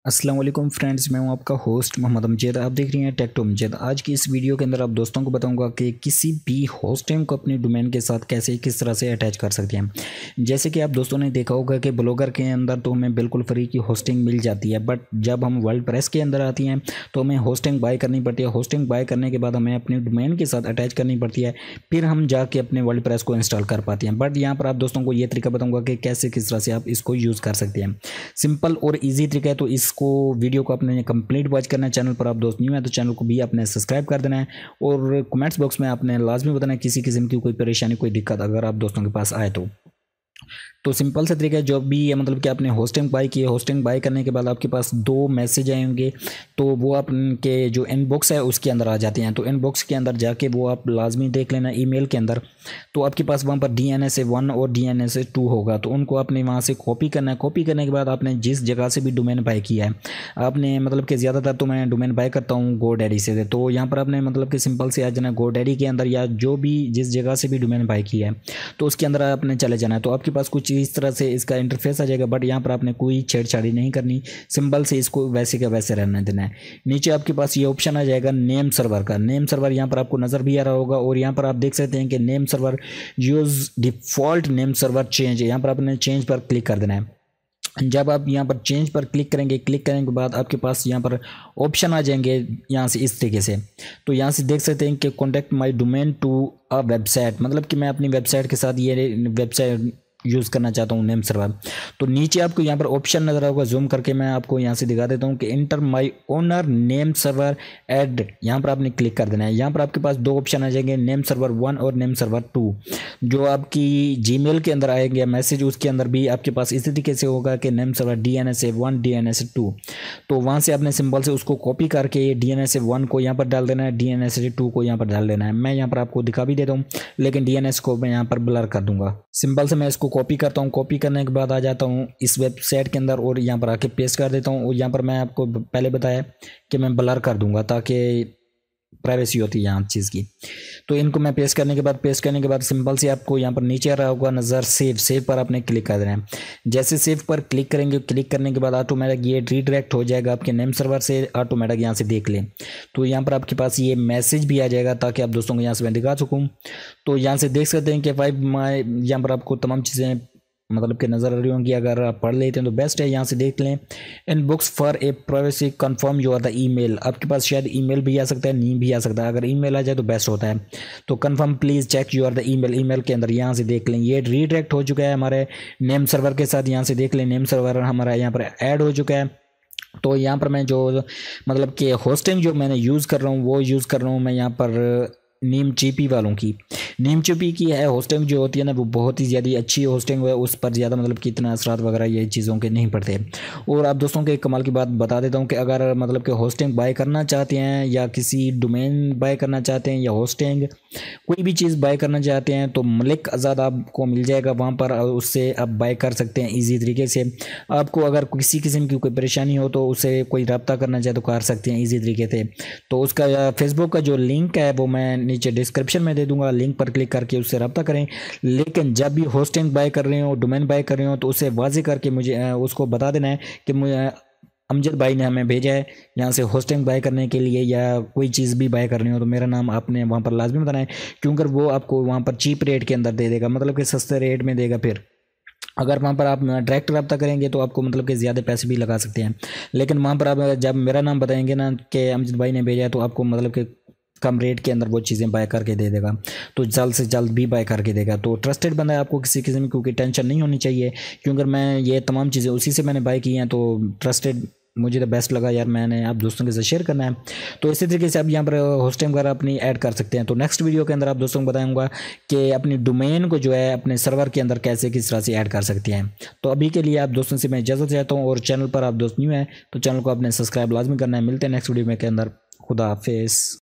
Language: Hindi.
अस्सलाम वालेकुम फ्रेंड्स, मैं हूं आपका होस्ट मोहम्मद अमजद। आप देख रही हैं टेक टू अमजद। आज की इस वीडियो के अंदर आप दोस्तों को बताऊंगा कि किसी भी होस्टिंग को अपनी डोमेन के साथ कैसे किस तरह से अटैच कर सकते हैं। जैसे कि आप दोस्तों ने देखा होगा कि ब्लॉगर के अंदर तो हमें बिल्कुल फ्री की होस्टिंग मिल जाती है, बट जब हम वर्ल्डप्रेस के अंदर आती हैं तो हमें होस्टिंग बाय करनी पड़ती है। होस्टिंग बाय करने के बाद हमें अपनी डोमेन के साथ अटैच करनी पड़ती है, फिर हम जाके अपने वर्ल्डप्रेस को इंस्टॉल कर पाते हैं। बट यहाँ पर आप दोस्तों को ये तरीका बताऊँगा कि कैसे किस तरह से आप इसको यूज़ कर सकते हैं। सिंपल और ईजी तरीका है, तो इसको वीडियो को आपने कंप्लीट वॉच करना है। चैनल पर आप दोस्त न्यू है तो चैनल को भी आपने सब्सक्राइब कर देना है, और कमेंट्स बॉक्स में आपने लाजमी बताना है किसी किस्म की कोई परेशानी कोई दिक्कत अगर आप दोस्तों के पास आए तो सिंपल सा तरीका है। जो भी है मतलब कि आपने होस्टिंग बाय की है, होस्टिंग बाय करने के बाद आपके पास दो मैसेज आएंगे, तो वो आपके जो इनबॉक्स है उसके अंदर आ जाते हैं। तो इनबॉक्स के अंदर जाके वो आप लाजमी देख लेना ईमेल के अंदर। तो आपके पास वहाँ पर DNS1 और DNS2 होगा, तो उनको आपने वहाँ से कॉपी करना है। कॉपी करने के बाद आपने जिस जगह से भी डोमेन बाय किया है, आपने मतलब कि ज़्यादातर तो मैं डोमेन बाय करता हूँ GoDaddy से, तो यहाँ पर आपने मतलब कि सिंपल से आ जाना GoDaddy के अंदर, या जो भी जिस जगह से भी डोमेन बाय किया है तो उसके अंदर आपने चले जाना है। तो आपके पास कुछ इस तरह से इसका इंटरफेस आ जाएगा, बट यहाँ पर आपने कोई छेड़छाड़ी नहीं करनी, सिंपल से इसको वैसे का वैसे रहने देना है। नीचे आपके पास ये ऑप्शन आ जाएगा नेम सर्वर का। नेम सर्वर यहाँ पर आपको नज़र भी आ रहा होगा, और यहाँ पर आप देख सकते हैं कि name server use default name server change, यहाँ पर आपने चेंज पर क्लिक कर देना है। जब आप यहाँ पर चेंज पर क्लिक करेंगे, क्लिक करने के बाद आपके पास यहाँ पर ऑप्शन आ जाएंगे यहाँ से इस तरीके से। तो यहाँ से देख सकते हैं कि contact my domain to a website, मतलब कि मैं अपनी वेबसाइट के साथ ये वेबसाइट यूज़ करना चाहता हूँ नेम सर्वर। तो नीचे आपको यहाँ पर ऑप्शन नज़र आएगा, जूम करके मैं आपको यहाँ से दिखा देता हूँ कि enter my owner name server add, यहाँ पर आपने क्लिक कर देना है। यहाँ पर आपके पास दो ऑप्शन आ जाएंगे, नेम सर्वर 1 और नेम सर्वर 2। जो आपकी जीमेल के अंदर आएंगे मैसेज, उसके अंदर भी आपके पास इसी तरीके से होगा कि नेम सर्वर DNS1 DNS2। तो वहाँ से आपने सिंपल से उसको कॉपी करके DNS1 को यहाँ पर डाल देना है, DNS2 को यहाँ पर डाल देना है। मैं यहाँ पर आपको दिखा भी देता हूँ, लेकिन DNS को मैं यहाँ पर ब्लर कर दूंगा। सिंपल से मैं इसको कॉपी करता हूँ। कॉपी करने के बाद आ जाता हूँ इस वेबसाइट के अंदर, और यहाँ पर आके पेस्ट कर देता हूँ। और यहाँ पर मैं आपको पहले बताया कि मैं ब्लर कर दूंगा ताकि प्राइवेसी होती है यहाँ चीज़ की। तो इनको मैं पेस्ट करने के बाद सिंपल से आपको यहाँ पर नीचे आ रहा होगा नज़र सेव पर आपने क्लिक कर देना है। जैसे सेव पर क्लिक करेंगे, क्लिक करने के बाद ऑटोमेटिक ये रीडायरेक्ट हो जाएगा आपके नेम सर्वर से, ऑटोमेटिक यहाँ से देख लें। तो यहाँ पर आपके पास ये मैसेज भी आ जाएगा ताकि आप दोस्तों को यहाँ से मैं दिखा सकूँ। तो यहाँ से देख सकते हैं कि 5 माई, यहाँ पर आपको तमाम चीज़ें मतलब कि नज़र आ रही होंगी। अगर आप पढ़ लेते हैं तो बेस्ट है। यहाँ से देख लें inbox for a privacy confirm you are the email. आपके पास शायद ईमेल भी आ सकता है, नहीं भी आ सकता है। अगर ईमेल आ जाए तो बेस्ट होता है। तो confirm please check you are the email, email के अंदर यहाँ से देख लें ये रीडायरेक्ट हो चुका है हमारे नेम सर्वर के साथ। यहाँ से देख लें नेम सर्वर हमारा यहाँ पर ऐड हो चुका है। तो यहाँ पर मैं जो मतलब कि होस्टिंग जो मैंने यूज़ कर रहा हूँ वो यूज़ कर रहा हूँ मैं यहाँ पर नीमचीपी वालों की। नीमचीपी की है होस्टिंग जो होती है ना, वो बहुत ही ज़्यादा अच्छी होस्टिंग है। उस पर ज़्यादा मतलब कि इतना असरात वगैरह ये चीज़ों के नहीं पड़ते। और आप दोस्तों के कमाल की बात बता देता हूँ कि अगर मतलब कि होस्टिंग बाय करना चाहते हैं, या किसी डोमेन बाय करना चाहते हैं, या होस्टिंग कोई भी चीज़ बाय करना चाहते हैं, तो मलिक आज़ाद आपको मिल जाएगा वहाँ पर, उससे आप बाय कर सकते हैं ईजी तरीके से। आपको अगर किसी किस्म की कोई परेशानी हो तो उससे कोई रब्ता करना चाहे तो कर सकते हैं ईजी तरीके से। तो उसका फेसबुक का जो लिंक है वो मैं नीचे डिस्क्रिप्शन में दे दूंगा, लिंक पर क्लिक करके उससे रब्ता करें। लेकिन जब भी होस्टिंग बाय कर रहे हो, डोमेन बाय कर रहे हो, तो उसे वाजे करके मुझे उसको बता देना है कि मुझे अमजद भाई ने हमें भेजा है यहाँ से होस्टिंग बाय करने के लिए, या कोई चीज़ भी बाय करनी हो तो मेरा नाम आपने वहाँ पर लाजमी बताना है, क्योंकि वो आपको वहाँ पर चीप रेट के अंदर दे देगा, मतलब कि सस्ते रेट में देगा। फिर अगर वहाँ पर आप डायरेक्ट रब्ता करेंगे तो आपको मतलब कि ज़्यादा पैसे भी लगा सकते हैं। लेकिन वहाँ पर आप जब मेरा नाम बताएंगे ना कि अमजद भाई ने भेजा है, तो आपको मतलब कि कम रेट के अंदर वो चीज़ें बाय करके दे देगा, तो जल्द से जल्द भी बाय करके देगा। तो ट्रस्टेड बंदा है, आपको किसी किस्म की क्योंकि टेंशन नहीं होनी चाहिए, क्योंकि मैं ये तमाम चीज़ें उसी से मैंने बाय की हैं। तो ट्रस्टेड मुझे तो बेस्ट लगा यार, मैंने आप दोस्तों के साथ शेयर करना है। तो इसी तरीके से आप यहाँ पर होस्टिंग वगैरह अपनी ऐड कर सकते हैं। तो नेक्स्ट वीडियो के अंदर आप दोस्तों को बताऊंगा कि अपनी डोमेन को जो है अपने सर्वर के अंदर कैसे किस तरह से ऐड कर सकते हैं। तो अभी के लिए आप दोस्तों से मैं इजाज़त चाहता हूँ, और चैनल पर आप दोस्त न्यू हैं तो चैनल को आपने सब्सक्राइब लाजमी करना है। मिलते हैं नेक्स्ट वीडियो में के अंदर। खुदा हाफिज़।